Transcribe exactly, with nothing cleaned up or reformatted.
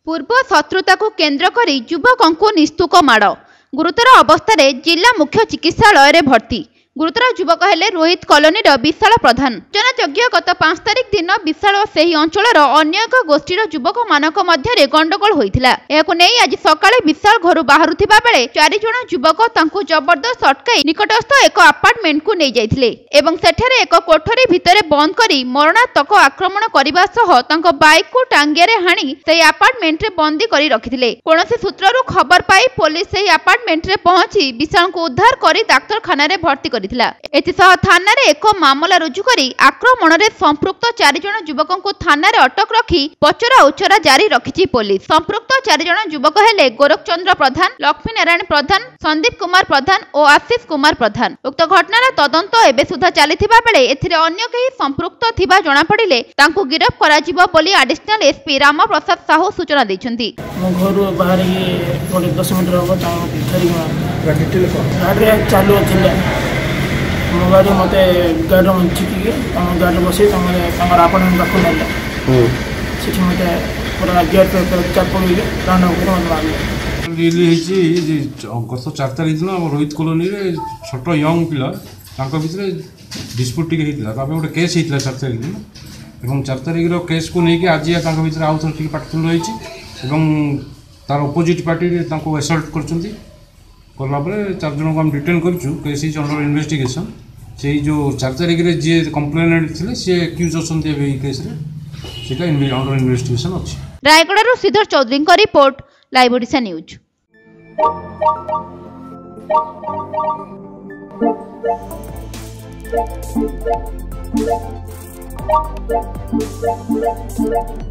पूर्व शत्रुता को केन्द्र कर युवकों को निस्तुक माड़ गुरुतर अवस्था जिला मुख्य चिकित्सालय भर्ती। गुरुतर युवक हेले रोहित कॉलोनी विशाल प्रधान। सूचनायोग्य गत पांच तारिख दिन विशाल से अंचल अन्य एक गोष्ठीर युवक मानक मध्य गंडगोल होता। यह आज सकाळे विशाल घर बाहर बेले चार जन युवक तांको जबरदस्त अटकाई निकटस्थ एक अपार्टमेंट को नहीं जाइथिले एवं सेठारे एक कोठरी भितर बंद करी मरणात्मक आक्रमण करने सह बाइक को टांगियारे हाणी से अपार्टमेंट रे बंदी करी रखिथिले। कोनोसी सूत्ररु खबर पाई पुलिस से अपार्टमेंट रे पहुंची विशाल को उद्धार करी डाक्तरखाना रे भर्ती करी एथिसह थाना रे एक मामला रुजु करी आक्रमण रे संपृक्त चार जन युवकों को थाना रे अटक रखी पचरा उचरा जारी रखिछि पुलिस। संपृक्त चार जन युवक हेले गोरखचंद्र प्रधान, लक्ष्मी नारायण प्रधान, संदीप कुमार प्रधान और आशीष कुमार प्रधान। उक्त घटनार तदंत एबे सुधा चलिथिबा बेले एथिरे अन्य केही संपृक्त थिबा जणा पड़िले तांकु गिरफ कराजिबो बोली एडिशनल एसपी राम प्रसाद साहू सूचना दैछन्ती। मो घर बाहर ये दस मिनट रहबो तांको डिटेल को गाड़ी चालू थिले मो गाड़ी मत गाड़ी में छिकी गाड़ी बस आपण पाक ना से मत पूरा गेट चाप गत चार तारीख दिन रोहित कॉलोनी छोट यंग पिला भितर डिस्प्यूट टी गोटे केस होता चार तारीख दिन और चार तारीख केस को लेकिन आज भर आउ थे पार्टीतुल रही तार अपोजिट पार्टी एसल्ट कर चार जन को हम डिटेन करेस इज अंडर इन्वेस्टिगेशन। से जो चार तारीख में जी कंप्लेनेंट थे सी एक्यूज अच्छा केस अंडर इन्वेस्टिगेशन अच्छी। रायगढ़ श्रीधर चौधरी का रिपोर्ट, लाइव ओडिशा न्यूज।